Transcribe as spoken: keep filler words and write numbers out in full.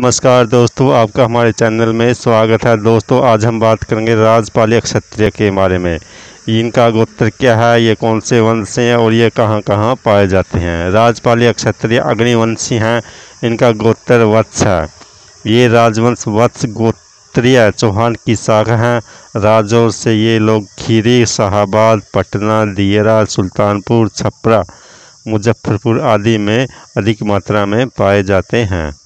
नमस्कार दोस्तों, आपका हमारे चैनल में स्वागत है। दोस्तों आज हम बात करेंगे राजपाली क्षत्रिय के बारे में। इनका गोत्र क्या है, ये कौन से वंश से हैं और ये कहां कहां पाए जाते हैं। राजपाली क्षत्रिय अग्निवंशी हैं। इनका गोत्र वत्स है। ये राजवंश वत्स गोत्रीय चौहान की शाखा हैं। राजौर से ये लोग खीरी, शाहाबाद, पटना, दियरा, सुल्तानपुर, छपरा, मुजफ्फरपुर आदि में अधिक मात्रा में पाए जाते हैं।